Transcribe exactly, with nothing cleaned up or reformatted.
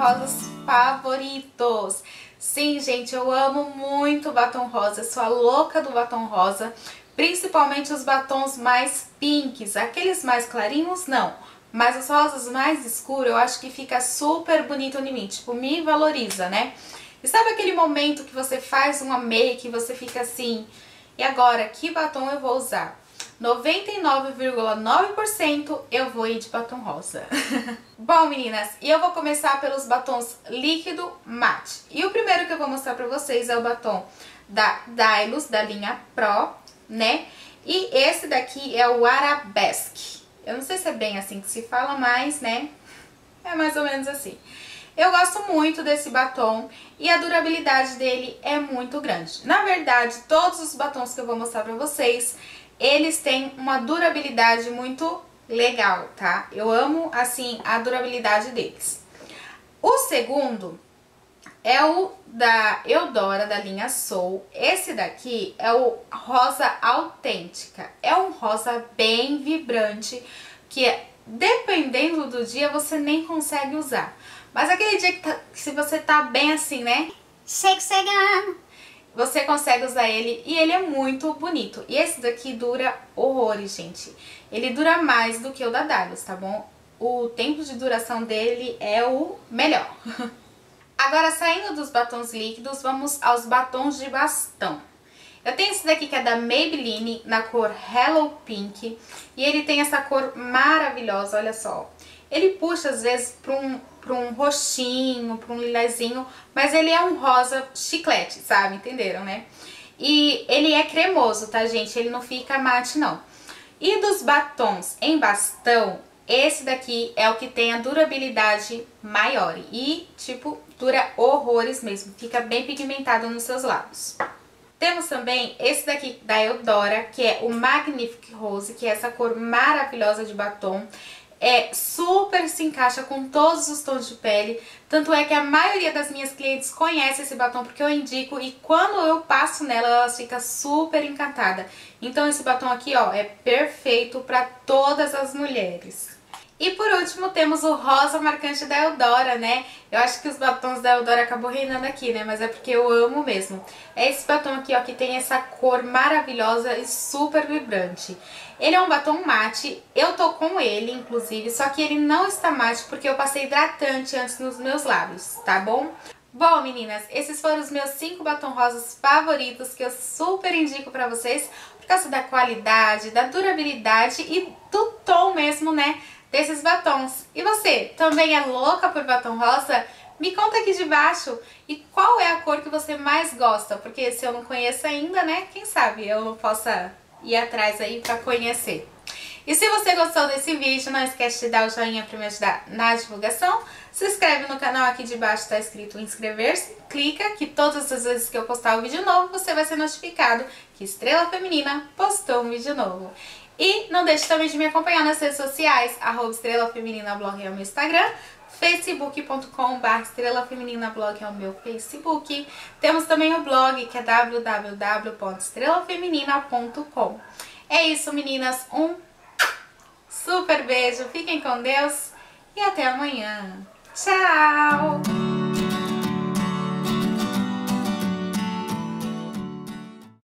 rosas favoritos. Sim, gente, eu amo muito batom rosa, sou a louca do batom rosa, principalmente os batons mais pinks, aqueles mais clarinhos não, mas os rosas mais escuros eu acho que fica super bonito em mim, tipo, me valoriza, né? E sabe aquele momento que você faz uma make e você fica assim, e agora, que batom eu vou usar? noventa e nove vírgula nove por cento eu vou ir de batom rosa. Bom, meninas, e eu vou começar pelos batons líquido mate. E o primeiro que eu vou mostrar pra vocês é o batom da Dylos, da linha Pro, né? E esse daqui é o Arabesque. Eu não sei se é bem assim que se fala, mas, né, é mais ou menos assim. Eu gosto muito desse batom e a durabilidade dele é muito grande. Na verdade, todos os batons que eu vou mostrar pra vocês, eles têm uma durabilidade muito legal, tá? Eu amo, assim, a durabilidade deles. O segundo é o da Eudora, da linha Soul. Esse daqui é o rosa autêntica. É um rosa bem vibrante, que dependendo do dia você nem consegue usar. Mas aquele dia que, tá, que se você tá bem assim, né? Chegando. Você consegue usar ele e ele é muito bonito. E esse daqui dura horrores, gente. Ele dura mais do que o da Dylos, tá bom? O tempo de duração dele é o melhor. Agora, saindo dos batons líquidos, vamos aos batons de bastão. Eu tenho esse daqui que é da Maybelline, na cor Hello Pink. E ele tem essa cor maravilhosa, olha só. Ele puxa, às vezes, para um, pra um roxinho, para um lilazinho, mas ele é um rosa chiclete, sabe? Entenderam, né? E ele é cremoso, tá, gente? Ele não fica mate, não. E dos batons em bastão, esse daqui é o que tem a durabilidade maior. E, tipo, dura horrores mesmo. Fica bem pigmentado nos seus lábios. Temos também esse daqui da Eudora, que é o Magnifique Rose, que é essa cor maravilhosa de batom. É, super se encaixa com todos os tons de pele, tanto é que a maioria das minhas clientes conhece esse batom porque eu indico e quando eu passo nela, elas ficam super encantadas. Então esse batom aqui, ó, é perfeito para todas as mulheres. E por último temos o rosa marcante da Eudora, né? Eu acho que os batons da Eudora acabam reinando aqui, né? Mas é porque eu amo mesmo. É esse batom aqui, ó, que tem essa cor maravilhosa e super vibrante. Ele é um batom mate, eu tô com ele, inclusive, só que ele não está mate porque eu passei hidratante antes nos meus lábios, tá bom? Bom, meninas, esses foram os meus cinco batom rosas favoritos que eu super indico pra vocês por causa da qualidade, da durabilidade e do tom mesmo, né, desses batons. E você, também é louca por batom rosa? Me conta aqui de baixo e qual é a cor que você mais gosta, porque se eu não conheço ainda, né, quem sabe eu não possa ir atrás aí pra conhecer. E se você gostou desse vídeo, não esquece de dar o joinha pra me ajudar na divulgação. Se inscreve no canal, aqui de baixo tá escrito inscrever-se. Clica que todas as vezes que eu postar um vídeo novo, você vai ser notificado que Estrela Feminina postou um vídeo novo. E não deixe também de me acompanhar nas redes sociais, arroba Estrela Feminina Blog é o meu Instagram, facebook ponto com barra Estrela Feminina Blog é o meu Facebook. Temos também o blog que é w w w ponto estrela feminina ponto com. É isso, meninas. Um super beijo, fiquem com Deus e até amanhã. Tchau!